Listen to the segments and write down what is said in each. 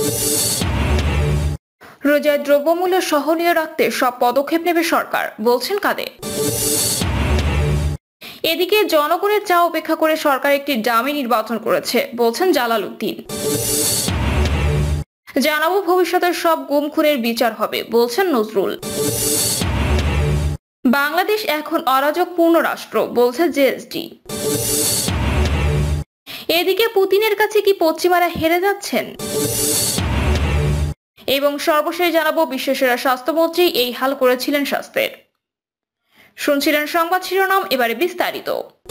রোজায় দ্রব্যমূল্য সহনীয় রাখতে সব পদক্ষেপ নেবে সরকার, বলছেন কাদের। এদিকে জনগণের চাওয়া উপেক্ষা করে সরকার একটি ডামি নির্বাচন করেছে, বলছেন জালালউদ্দিন। জানাবো ভবিষ্যতের সব গুম খুনের বিচার হবে, বলছেন নজরুল। বাংলাদেশ এখন অরাজকপূর্ণ রাষ্ট্র, বলছে জেএসডি। এদিকে পুতিনের কাছে কি পশ্চিমারা হেরে যাচ্ছেন? এবং সর্বশেষ জানাবো বিশ্বসেরা স্বাস্থ্যমন্ত্রী এই হাল করেছিলেন স্বাস্থ্যের। শুনছিলেন সংবাদ শিরোনাম, এবারে বিস্তারিত।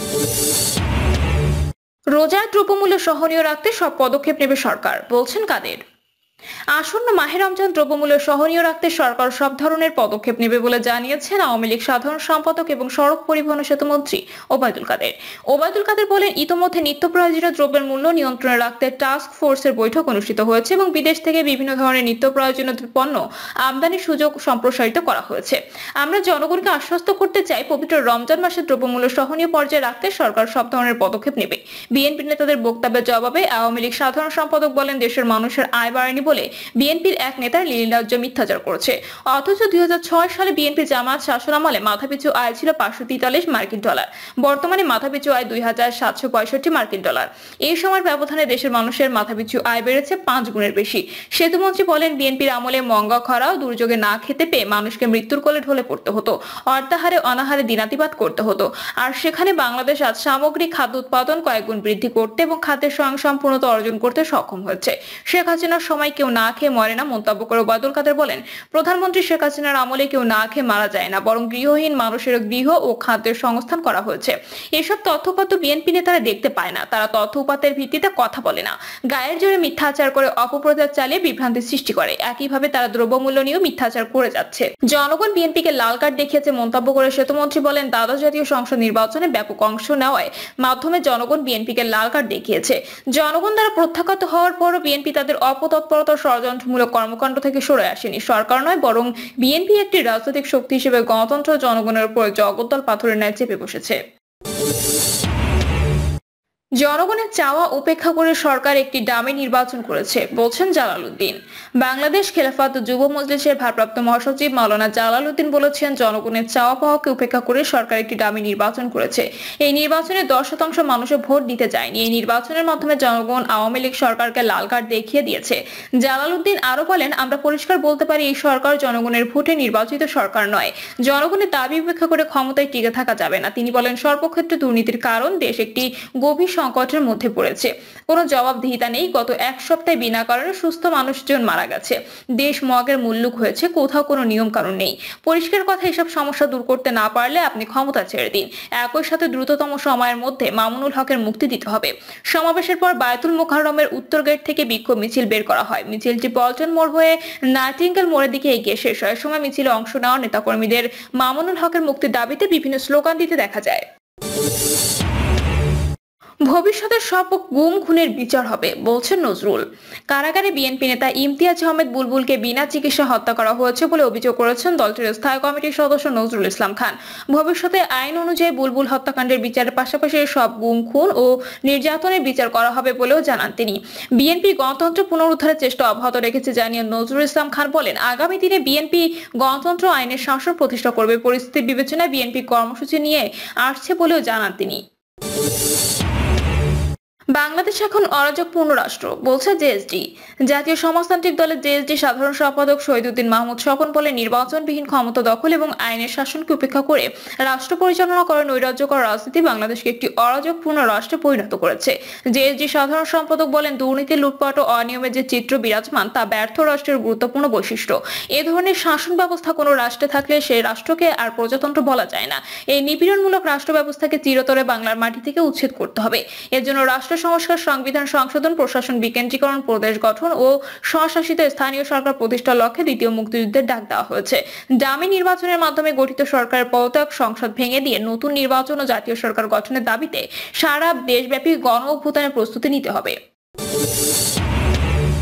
রোজায় দ্রব্যমূল্য সহনীয় রাখতে সব পদক্ষেপ নেবে সরকার, বলছেন কাদের। আসন্ন মাহে রমজান দ্রব্যমূল্য সহনীয় রাখতে সরকার সব ধরনের পদক্ষেপ নেবে বলে জানিয়েছেন আওয়ামী লীগ সাধারণ সম্পাদক এবং সড়ক পরিবহন ও সেতু মন্ত্রী ওবায়দুল কাদের। ওবায়দুল কাদের বলেন, ইতোমধ্যে নিত্য প্রয়োজনীয় দ্রব্যের মূল্য নিয়ন্ত্রণে রাখতে টাস্ক ফোর্সের বৈঠক অনুষ্ঠিত হয়েছে এবং বিদেশ থেকে বিভিন্ন ধরনের নিত্য প্রয়োজনীয় পণ্য আমদানির সুযোগ সম্প্রসারিত করা হয়েছে। আমরা জনগণকে আশ্বস্ত করতে চাই, পবিত্র রমজান মাসে দ্রব্যমূল্য সহনীয় পর্যায়ে রাখতে সরকার সব ধরনের পদক্ষেপ নেবে। বিএনপি নেতাদের বক্তব্যের জবাবে আওয়ামী লীগ সাধারণ সম্পাদক বলেন, দেশের মানুষের আয় বাড়েনি বলে বিএনপির এক নেতার লীলাজ্য মিথ্যাচার করছে। অথচ 2006 সালে বিএনপি-জামাত শাসনামলে মাথাপিছু আয় ছিল 543 মার্কিন ডলার। বর্তমানে মাথাপিছু আয় 2765 মার্কিন ডলার। এই সময়ের ব্যবধানে দেশের মানুষের মাথাপিছু আয় বেড়েছে 5 গুণের বেশি। সেতুমন্ত্রী বলেন, বিএনপির আমলে মঙ্গা খরা ও দুর্যোগে না খেতে পেয়ে মানুষকে মৃত্যুর কোলে ঢলে পড়তে হতো, অর্ধাহারে অনাহারে দিনাতিপাত করতে হতো। আর সেখানে বাংলাদেশ আজ সামগ্রিক খাদ্য উৎপাদন কয়েক গুণ বৃদ্ধি করতে এবং খাদ্যের স্বয়ংসম্পূর্ণতা অর্জন করতে সক্ষম হয়েছে। শেখ হাসিনার সময় কেউ না খেয়ে মরে না, মন্তব্য করে ওবায়দুল কাদের বলেন, প্রধানমন্ত্রী শেখ হাসিনার আমলে কেউ না খেয়ে মারা যায় না, বরং গৃহহীন মানুষের গৃহ ও খাদ্যের সংস্থান করা হয়েছে। এসব তথ্যপাত্য বিএনপি নেতারা দেখতে পায় না, তারা তথ্য উপাত্তের ভিত্তিতে কথা বলে না, গায়ের জোরে মিথ্যাচার করে অপপ্রচার চালিয়ে বিভ্রান্তি সৃষ্টি করে। একইভাবে তারা দ্রব্যমূল্য নিয়েও মিথ্যাচার করে যাচ্ছে। জনগণ বিএনপিকে লাল কার্ড দেখিয়েছে মন্তব্য করে সেতুমন্ত্রী বলেন, দ্বাদশ জাতীয় সংসদ নির্বাচনে ব্যাপক অংশ নেওয়ার মাধ্যমে জনগণ বিএনপিকে লাল কার্ড দেখিয়েছে। জনগণ দ্বারা প্রত্যাখ্যাত হওয়ার পরও বিএনপি তাদের অপতৎপরতা ষড়যন্ত্রমূলক কর্মকাণ্ড থেকে সরে আসেনি। সরকার নয়, বরং বিএনপি একটি রাজনৈতিক শক্তি হিসেবে গণতন্ত্র জনগণের উপর জগদ্দল পাথরের ন্যায় চেপে বসেছে। জনগণের চাওয়া উপেক্ষা করে সরকার একটি ডামি নির্বাচন করেছে, বলছেন জালালউদ্দিন। বাংলাদেশ খেলাফত যুব মজলিসের ভারপ্রাপ্ত মহাসচিব মাওলানা জালালউদ্দিন বলেছেন, জনগণের চাওয়া পাওয়াকে উপেক্ষা করে সরকার একটি ডামি নির্বাচন করেছে। এই নির্বাচনে 10% মানুষের ভোট দিতে যায়নি। এই নির্বাচনের মাধ্যমে জনগণ আওয়ামী লীগ সরকারকে লাল কার্ড দেখিয়ে দিয়েছে। জালালউদ্দিন আরো বলেন, আমরা পরিষ্কার বলতে পারি, এই সরকার জনগণের ভোটে নির্বাচিত সরকার নয়। জনগণের দাবি উপেক্ষা করে ক্ষমতায় টিকে থাকা যাবে না। তিনি বলেন, সর্বক্ষেত্রে দুর্নীতির কারণ দেশ একটি গভীর সংকটের মধ্যে পড়েছে। কোনো জবাবদিহিতা নেই। গত এক সপ্তাহে বিনা কারণে সুস্থ মানুষজন মারা গেছে। দেশ মগের মুল্লুক হয়েছে। কোথাও কোনো নিয়ম কানুন নেই। পরিষ্কার কথা, এসব সমস্যা দূর করতে না পারলে আপনি ক্ষমতা ছেড়ে দিন। একই সাথে দ্রুততম সময়ের মধ্যে মামুনুল হকের মুক্তি দিতে হবে। সমাবেশের পর বায়তুল মোকাররমের উত্তর গেট থেকে বিক্ষোভ মিছিল বের করা হয়। মিছিলটি পল্টন মোড় হয়ে নাইটিঙ্গেল মোড়ের দিকে এগিয়ে শেষ হয়। সময় মিছিলে অংশ নেওয়া নেতাকর্মীদের মামুনুল হকের মুক্তির দাবিতে বিভিন্ন স্লোগান দিতে দেখা যায়। ভবিষ্যতের সব গুম খুনের বিচার হবে, বলছেন নজরুল। কারাগারে বিএনপি নেতা ইমতিয়াজ আহমেদ বুলবুলকে বিনা চিকিৎসা হত্যা করা হয়েছে বলে অভিযোগ করেছেন দলটির স্থায়ী কমিটির সদস্য নজরুল ইসলাম খান। ভবিষ্যতে আইন অনুযায়ী বুলবুল হত্যাকাণ্ডের বিচারের পাশাপাশি সব গুম খুন ও নির্যাতনের বিচার করা হবে বলেও জানান তিনি। বিএনপি গণতন্ত্র পুনরুদ্ধারের চেষ্টা অব্যাহত রেখেছে জানিয়ে নজরুল ইসলাম খান বলেন, আগামী দিনে বিএনপি গণতন্ত্র আইনের শাসন প্রতিষ্ঠা করবে। পরিস্থিতি বিবেচনায় বিএনপি কর্মসূচি নিয়ে আসছে বলেও জানান তিনি। বাংলাদেশ এখন অরাজকপূর্ণ রাষ্ট্র, বলছে জেএসডি। জাতীয় সমাজতান্ত্রিক দলের জেএসডি সাধারণ সম্পাদক শহীদুদ্দিন মাহমুদ স্বপন বলেন, নির্বাচনবিহীন ক্ষমতা দখল এবং আইনের শাসনকে উপেক্ষা করে রাষ্ট্র পরিচালনা করার নৈরাজ্যকর রাজনীতি বাংলাদেশকে একটি অরাজকপূর্ণ রাষ্ট্রে পরিণত করেছে। জেএসডি সাধারণ সম্পাদক বলেন, দুর্নীতি, লুটপাট ও অনিয়মের যে চিত্র বিরাজমান তা ব্যর্থ রাষ্ট্রের গুরুত্বপূর্ণ বৈশিষ্ট্য। এ ধরনের শাসন ব্যবস্থা কোনো রাষ্ট্রে থাকলে সেই রাষ্ট্রকে আর প্রজাতন্ত্র বলা যায় না। এই নিপীড়নমূলক রাষ্ট্র ব্যবস্থাকে চিরতরে বাংলার মাটি থেকে উচ্ছেদ করতে হবে। এর জন্য রাষ্ট্র সংস্কার, সংবিধান সংশোধন, প্রশাসন বিকেন্দ্রীকরণ, প্রদেশ গঠন ও স্বশাসিত স্থানীয় সরকার প্রতিষ্ঠার লক্ষ্যে দ্বিতীয় মুক্তিযুদ্ধের ডাক দেওয়া হয়েছে। ডামি নির্বাচনের মাধ্যমে গঠিত সরকারের পদত্যাগ, সংসদ ভেঙে দিয়ে নতুন নির্বাচন ও জাতীয় সরকার গঠনের দাবিতে সারা দেশব্যাপী গণ অভ্যুত্থানের প্রস্তুতি নিতে হবে।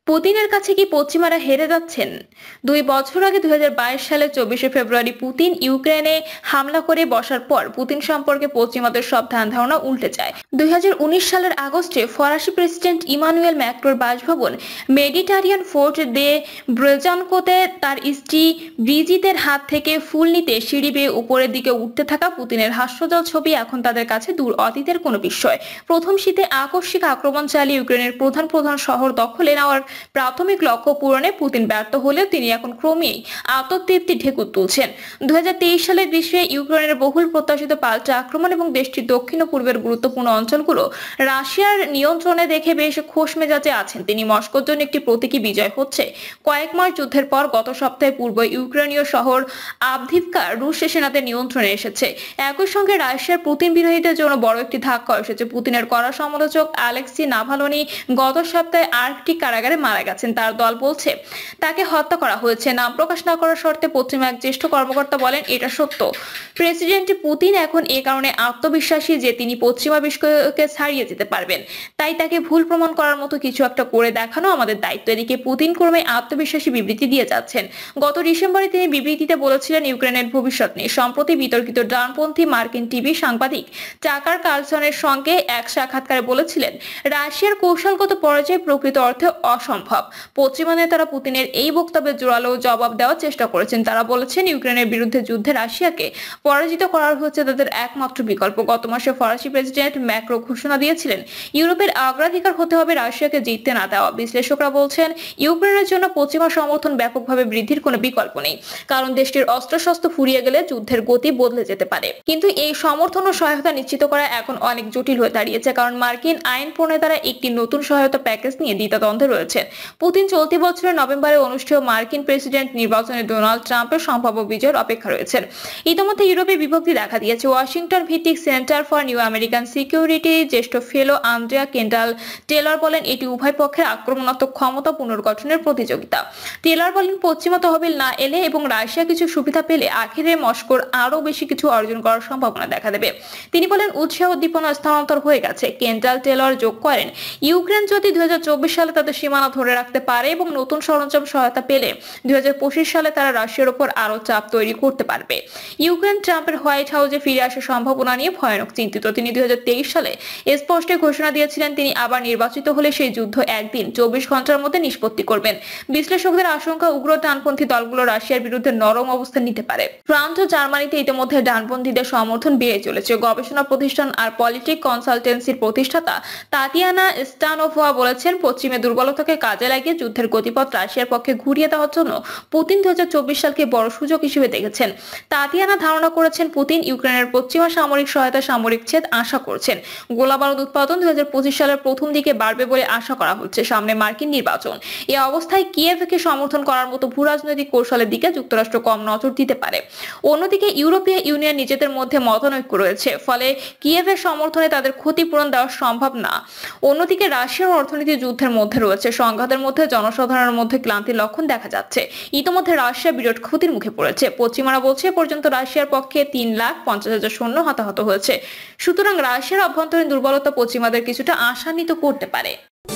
পুতিনের কাছে কি পশ্চিমারা হেরে যাচ্ছেন? 2 বছর আগে 2022 সালের 24শে ফেব্রুয়ারি পুতিন ইউক্রেনে হামলা করে বসার পর পুতিন সম্পর্কে পশ্চিমাদের সব ধ্যান ধারণা উল্টে যায়। 2019 সালের আগস্টে ফরাসি প্রেসিডেন্ট ইমানুয়েল ম্যাক্রোর বাসভবন মেডিটারিয়ান ফোর্ট দে ব্রেজানকোতে তার স্ত্রী ব্রিজিতের হাত থেকে ফুল নিতে সিঁড়ি বেয়ে উপরের দিকে উঠতে থাকা পুতিনের হাস্যজ্জ্বল ছবি এখন তাদের কাছে দূর অতীতের কোনো বিষয়। প্রথম শীতে আকস্মিক আক্রমণ চালিয়ে ইউক্রেনের প্রধান শহর দখলে নেওয়ার প্রাথমিক লক্ষ্য পূরণে পুতিন ব্যর্থ হলেও তিনি এখন ক্রমেই আত্মতৃপ্তি ঢেকুর তুলছেন। 2023 সালের গ্রীষ্মে ইউক্রেনের বহুল প্রত্যাশিত পাল্টা আক্রমণ এবং দেশটির দক্ষিণ ও পূর্বের গুরুত্বপূর্ণ অঞ্চলগুলো রাশিয়ার নিয়ন্ত্রণে দেখে বেশ খোশ মেজাজে আছেন তিনি। মস্কোর জন্য একটি প্রতীকী বিজয় হচ্ছে। কয়েক মাস যুদ্ধের পর গত সপ্তাহে পূর্ব ইউক্রেনীয় শহর আভদিভকা রুশ সেনাদের নিয়ন্ত্রণে এসেছে। একই সঙ্গে রাশিয়ার পুতিন বিরোধীদের জন্য বড় একটি ধাক্কা এসেছে। পুতিনের কড়া সমালোচক অ্যালেক্সি নাভালনি গত সপ্তাহে আর্কটিক কারাগারে মারা গেছেন। তার দল বলছে তাকে হত্যা করা হয়েছে। নাম প্রকাশ না করার শর্তে পশ্চিমা এক জ্যেষ্ঠ কর্মকর্তা বলেন এটা সত্য। প্রেসিডেন্ট পুতিন এখন এ কারণে আত্মবিশ্বাসী যে তিনি পশ্চিমা বিশ্বকে ছাড়িয়ে যেতে পারবেন। তাই তাকে ভুল প্রমাণ করার মতো কিছু একটা করে দেখানো আমাদের দায়িত্ব। এদিকে পুতিন ক্রমে আত্মবিশ্বাসী বিবৃতি দিয়ে যাচ্ছেন। গত ডিসেম্বরে তিনি বিবৃতিতে বলেছিলেন ইউক্রেনের ভবিষ্যৎ নিয়ে। সম্প্রতি বিতর্কিত ডানপন্থী মার্কিন টিভি সাংবাদিক টাকার কার্লসনের সঙ্গে এক সাক্ষাৎকারে বলেছিলেন রাশিয়ার কৌশলগত পরাজয় প্রকৃত অর্থে অসম্ভব। পশ্চিমা নেতারা পুতিনের এই বক্তব্যের জোরালো জবাব দেওয়ার চেষ্টা করেছেন। তারা বলেছেন ইউক্রেনের বিরুদ্ধে যুদ্ধে রাশিয়াকে পরাজিত করার হচ্ছে তাদের একমাত্র বিকল্প। গত মাসে ফরাসি প্রেসিডেন্ট ম্যাক্রো ঘোষণা দিয়েছিলেন ইউরোপের অগ্রাধিকার হতে হবে রাশিয়াকে জিততে না দেওয়া। বিশ্লেষকরা বলছেন ইউক্রেনের জন্য পশ্চিমা সমর্থন ব্যাপকভাবে বৃদ্ধির কোনো বিকল্প নেই, কারণ দেশটির অস্ত্রশস্ত্র ফুরিয়ে গেলে যুদ্ধের গতি বদলে যেতে পারে। কিন্তু এই সমর্থন ও সহায়তা নিশ্চিত করা এখন অনেক জটিল হয়ে দাঁড়িয়েছে, কারণ মার্কিন আইন প্রণেতারা একটি নতুন সহায়তা প্যাকেজ নিয়ে দ্বিধাদ্বন্দ্বে রয়েছেন। পুতিন চলতি বছরের নভেম্বরে অনুষ্ঠেয় মার্কিন প্রেসিডেন্ট নির্বাচনে ডোনাল্ড ট্রাম্পের সম্ভাব্য বিজয়ের অপেক্ষা রয়েছেন। ইতিমধ্যে ইউরোপে বিভক্তি দেখা দিয়েছে। ওয়াশিংটন ভিত্তিক Center for New American Security জ্যেষ্ঠ ফেলো আন্দ্রেয়া কেন্ডাল টেলর বলেন এটি উভয় পক্ষের আক্রমণাত্মক ক্ষমতা পুনর্গঠনের প্রতিযোগিতা। টেলর বলেন পশ্চিমা তহবিল না এলে এবং রাশিয়া কিছু সুবিধা পেলে আখেরে মস্কোর আরো বেশি কিছু অর্জন করার সম্ভাবনা দেখা দেবে। তিনি বলেন উৎসাহ উদ্দীপনা স্থানান্তর হয়ে গেছে। কেন্ডাল টেলর যোগ করেন ইউক্রেন যদি 2024 সালে তাদের সীমানা ধরে রাখতে পারে এবং নতুন সরঞ্জাম সহায়তা পেলে 2025 সালে তারা রাশিয়ার উপর আরো চাপ তৈরি করতে পারবে। ইউক্রেন ট্রাম্পের হোয়াইট হাউসে ফিরে আসার সম্ভাবনা নিয়ে ভয়ানক চিন্তিত। তিনি 2023 সালে স্পষ্ট ঘোষণা দিয়েছিলেন তিনি আবার নির্বাচিত হলে সেই যুদ্ধ একদিন 24 ঘন্টার মধ্যে নিষ্পত্তি করবেন। বিশ্লেষকদের আশঙ্কা উগ্র ডানপন্থী দলগুলো রাশিয়ার বিরুদ্ধে নরম অবস্থান নিতে পারে। ফ্রান্স ও জার্মানিতে ইতিমধ্যে ডানপন্থীদের সমর্থন বেড়ে চলেছে। গবেষণা প্রতিষ্ঠান আর পলিটিক কনসালটেন্সির প্রতিষ্ঠাতা তাতিয়ানা স্টানোভা বলেছেন পশ্চিমের দুর্বলতাকে কাজে লাগিয়ে যুদ্ধের গতিপথ রাশিয়ার পক্ষে ঘুরিয়ে দেওয়ার জন্য পুতিন 2024 সালকে বড় সুযোগ হিসেবে দেখেছেন। তাতিয়ানা ধারণা করেছেন পুতিন ইউক্রেনের পশ্চিমা সামরিক সহায়তা সামরিক ছেদ আশা করছেন। গোলাবারুদ উৎপাদন 2025 সালের প্রথম দিকে বাড়বে বলে আশা করা হচ্ছে। সামনে মার্কিন নির্বাচন। এই অবস্থায় কিয়েভকে সমর্থন করার মতো ভূ রাজনৈতিক কৌশলের দিকে যুক্তরাষ্ট্র কম নজর দিতে পারে। অন্যদিকে ইউরোপীয় ইউনিয়ন নিজেদের মধ্যে মতানৈক্য রয়েছে, ফলে কিয়েভের সমর্থনে তাদের ক্ষতিপূরণ দেওয়া সম্ভব না। অন্যদিকে রাশিয়ার অর্থনীতি যুদ্ধের মধ্যে রয়েছে। সংঘাতের মধ্যে জনসাধারণের মধ্যে ক্লান্তির লক্ষণ দেখা যাচ্ছে। ইতিমধ্যে রাশিয়া বিরাট ক্ষতির মুখে পড়েছে। পশ্চিমারা বলছে পর্যন্ত রাশিয়ার পক্ষে 3,50,000 সৈন্য হতাহত হয়েছে। সুতরাং রাশিয়ার অভ্যন্তরীণ দুর্বলতা পশ্চিমাদের কিছুটা আশান্বিত করতে পারে।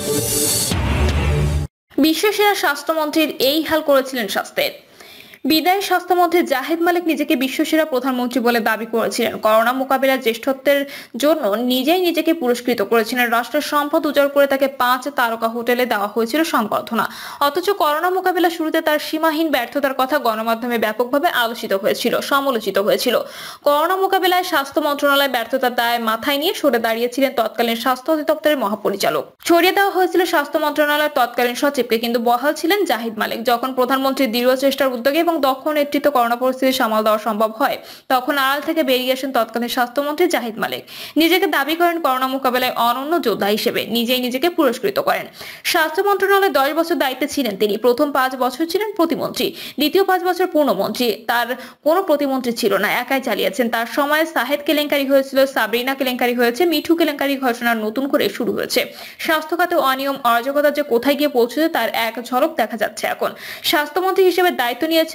বিশ্বসেরা স্বাস্থ্যমন্ত্রীর এই হাল করেছিলেন স্বাস্থ্যের। বিদায়ী স্বাস্থ্যমন্ত্রী জাহিদ মালিক নিজেকে বিশ্বসেরা প্রধানমন্ত্রী বলে দাবি করেছিলেন। করোনা মোকাবিলার জ্যেষ্ঠত্বের জন্য নিজেই নিজেকে পুরস্কৃত করেছিলেন। রাষ্ট্রের সম্পদ উজাড় করে তাকে 5 তারকা হোটেলে দেওয়া হয়েছিল সংবর্ধনা। অথচ করোনা মোকাবিলা শুরুতে তার সীমাহীন ব্যর্থতার কথা গণমাধ্যমে ব্যাপকভাবে আলোচিত হয়েছিল, সমালোচিত হয়েছিল। করোনা মোকাবিলায় স্বাস্থ্য মন্ত্রণালয় ব্যর্থতার দায় মাথায় নিয়ে সরে দাঁড়িয়েছিলেন তৎকালীন স্বাস্থ্য অধিদপ্তরের মহাপরিচালক। ছড়িয়ে দেওয়া হয়েছিল স্বাস্থ্য মন্ত্রণালয়ের তৎকালীন সচিবকে, কিন্তু বহাল ছিলেন জাহিদ মালিক। যখন প্রধানমন্ত্রীর দৃঢ় চেষ্টার উদ্যোগে এবং দক্ষ নেতৃত্ব করোনা পরিস্থিতি সামাল দেওয়া সম্ভব হয়, তখন আড়াল থেকে বেরিয়ে আসেন তৎকালীন স্বাস্থ্যমন্ত্রী জাহিদ মালিক। নিজেকে দাবি করেন করোনা মোকাবেলায় অনন্য যোদ্ধা হিসেবে, নিজেই নিজেকে পুরস্কৃত করেন। স্বাস্থ্য মন্ত্রণালয়ে 10 বছর দায়িত্বে ছিলেন তিনি। প্রথম 5 বছর ছিলেন প্রতিমন্ত্রী, দ্বিতীয় 5 বছর পূর্ণমন্ত্রী। তার কোনো প্রতিমন্ত্রী ছিল না, একাই চালিয়েছেন। তার সময় সাহেদ কেলেঙ্কারি হয়েছিল, সাবরিনা কেলেঙ্কারি হয়েছে, মিঠু কেলেঙ্কারি ঘোষণা নতুন করে শুরু হয়েছে। স্বাস্থ্য খাতে অনিয়ম অরাজকতা যে কোথায় গিয়ে পৌঁছেছে তার এক ঝলক দেখা যাচ্ছে এখন। স্বাস্থ্যমন্ত্রী হিসেবে দায়িত্ব নিয়েছেন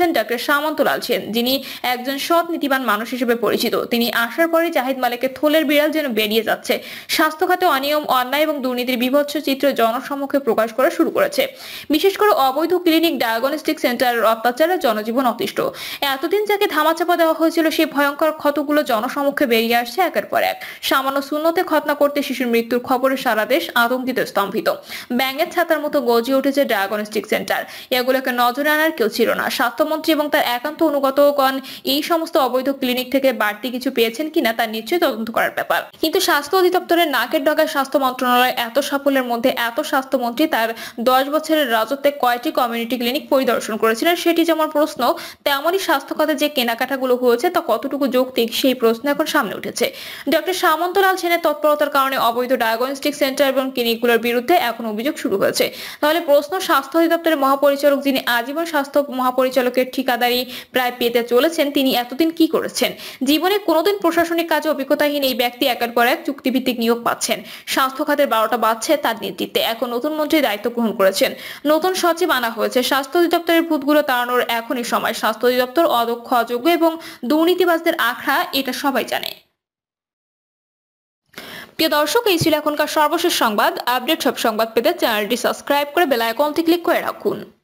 হচ্ছেন ডক্টর সামন্তলাল সেন, যিনি একজন সৎ নীতিবান মানুষ হিসেবে পরিচিত। তিনি আসার পরে জাহিদ মালিকের থলের বিড়াল যেন বেরিয়ে যাচ্ছে। স্বাস্থ্য খাতে অনিয়ম, অন্যায় এবং দুর্নীতির বিভৎস চিত্র জনসম্মুখে প্রকাশ করা শুরু করেছে। বিশেষ করে অবৈধ ক্লিনিক, ডায়াগনস্টিক সেন্টারের অত্যাচারে জনজীবন অতিষ্ঠ। এতদিন যাকে ধামাচাপা দেওয়া হয়েছিল সেই ভয়ঙ্কর ক্ষতগুলো জনসম্মুখে বেরিয়ে আসছে একের পর এক। সামান্য শূন্যতে খতনা করতে শিশুর মৃত্যুর খবরে সারা দেশ আতঙ্কিত, স্তম্ভিত। ব্যাঙের ছাতার মতো গজিয়ে উঠেছে ডায়াগনস্টিক সেন্টার। এগুলোকে নজরে আনার কেউ ছিল না। স্বাস্থ্যমন্ত্রী এবং তার একান্ত অনুগতগণ এই সমস্ত অবৈধ ক্লিনিক থেকে বাড়তি কিছু পেয়েছেন কিনা তা নিশ্চয়ই তদন্ত করার ব্যাপার। কিন্তু স্বাস্থ্য অধিদপ্তরের নাকের ডগায় স্বাস্থ্য মন্ত্রণালয় এত সাফল্যের মধ্যে এত স্বাস্থ্যমন্ত্রী তার 10 বছরের রাজত্বে কয়টি কমিউনিটি ক্লিনিক পরিদর্শন করেছিলেন? সেটি যেমন প্রশ্ন, তেমনই স্বাস্থ্য খাতে যে কেনাকাটাগুলো হয়েছে তা কতটুকু যৌক্তিক সেই প্রশ্ন এখন সামনে উঠেছে। ডক্টর সামন্তলাল সেনের তৎপরতার কারণে অবৈধ ডায়াগনস্টিক সেন্টার এবং ক্লিনিকগুলোর বিরুদ্ধে এখন অভিযোগ শুরু হয়েছে। তাহলে প্রশ্ন, স্বাস্থ্য অধিদপ্তরের মহাপরিচালক, যিনি আজীবন স্বাস্থ্য মহাপরিচালকের ঠিকাদারি প্রায় পেতে চলেছেন, তিনি এতদিন কি করেছেন? জীবনে কোনোদিন প্রশাসনিক কাজে অভিজ্ঞতাহীন এই ব্যক্তি একের পর এক চুক্তিভিত্তিক নিয়োগ পাচ্ছেন। স্বাস্থ্য খাতের 12টা বাজছে তার নেতৃত্বে। এখন নতুন মন্ত্রী দায়িত্ব গ্রহণ করেছেন, নতুন সচিব আনা হয়েছে। স্বাস্থ্য অধিদপ্তরের ভূতগুলো তাড়ানোর এখনই সময়। স্বাস্থ্য অধিদপ্তর অদক্ষ, অযোগ্য এবং দুর্নীতিবাজদের আখড়া, এটা সবাই জানে। প্রিয় দর্শক, এই ছিল এখনকার সর্বশেষ সংবাদ। আপডেট সব সংবাদ পেতে চ্যানেলটি সাবস্ক্রাইব করে বেল আইকনটি ক্লিক করে রাখুন।